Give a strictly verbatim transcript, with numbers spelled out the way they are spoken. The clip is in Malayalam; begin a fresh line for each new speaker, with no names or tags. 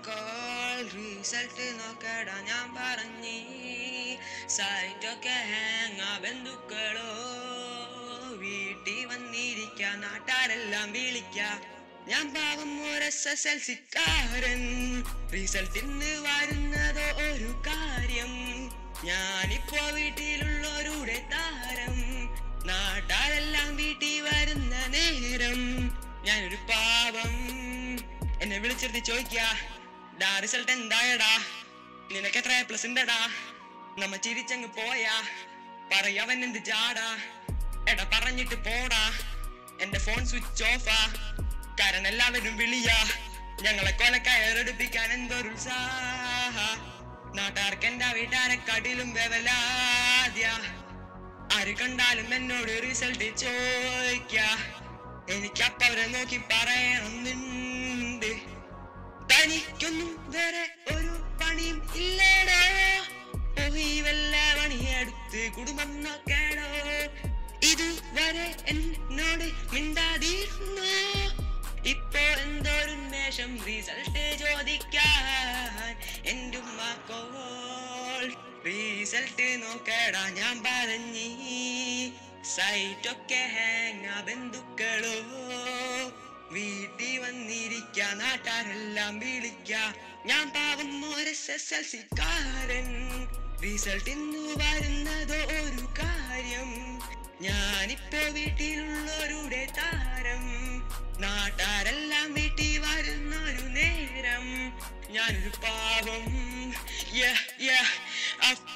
മക്കൾ റിസൾട്ട് നോക്കടാ ഞാൻ പറഞ്ഞി സൈറ്റൊക്കെ ഹാങ്ങാ ബന്ധുക്കളോ വീട്ടിൽ വന്നിരിക്ക നാട്ടാരെല്ലാം വിളിക്ക ഞാൻ പാവം ഒരു എസ് എസ് എൽ സിക്കാരൻ റിസൾട്ടിന്ന് വരുന്നതോ ഒരു കാര്യം ഞാനിപ്പോ വീട്ടിലുള്ളവരുടെ താരം നാട്ടാരെല്ലാം വീട്ടിൽ വരുന്ന നേരം ഞാനൊരു പാവം എന്നെ വിളിച്ചിരുത്തി ചോദിക്കാ ഡാ റിസൾട്ട് എന്തായടാ നിനക്ക് എത്ര പ്ലസ് ഉണ്ടടാ നമ്മ ചിരിച്ചങ്ങ് പോയാ പറയവൻ എന്ത് ചാടാ എടാ പറഞ്ഞിട്ട് പോടാ എന്റെ ഫോൺ സ്വിച്ച് ഓഫാ കാരണം എല്ലാവരും വിളിയാ ഞങ്ങളെ കൊലക്കയറെടുപ്പിക്കാൻ എന്തൊരു ഉത്സാഹ നാട്ടാർക്ക് എന്റെ വീട്ടാരെക്കാട്ടിലും വെവലാദ്യ ആര് കണ്ടാലും എന്നോട് റിസൾട്ട് ചോദിക്ക എനിക്കപ്പവരെ നോക്കി പറയണമെന്നുണ്ട് തനിക്കൊന്നും വേറെ ഒരു പണിയും ഇല്ലേടോ പോയി വല്ല പണിയെടുത്ത് കുടുംബം നോക്കേടോ ഇതുവരെ എന്നോട് മിണ്ടാതിരുന്നു ഇപ്പോ എന്തോരു ഉന്മേഷം റിസൾട്ട് ചോദിക്കാൻ എന്റെ ഉമ്മക്കോൾ റിസൾട്ട് നോക്കടാ ഞാൻ പറഞ്ഞി സൈറ്റൊക്കെ ഹാങ്ങാ ബന്ധുക്കളോ വീട്ടിൽ വന്നിരിക്ക നാട്ടാരെല്ലാം വിളിക്ക ഞാൻ പാവം ഒരു എസ് എസ് എൽ സിക്കാരൻ റിസൾട്ട് ഇന്ന് വരുന്നതോ ഒരു കാര്യം ഞാനിപ്പോ വീട്ടിലുള്ളവരുടെ താരം നാട്ടാരെല്ലാം വീട്ടിൽ വരുന്നൊരു നേരം ഞാനൊരു പാവം yeah yeah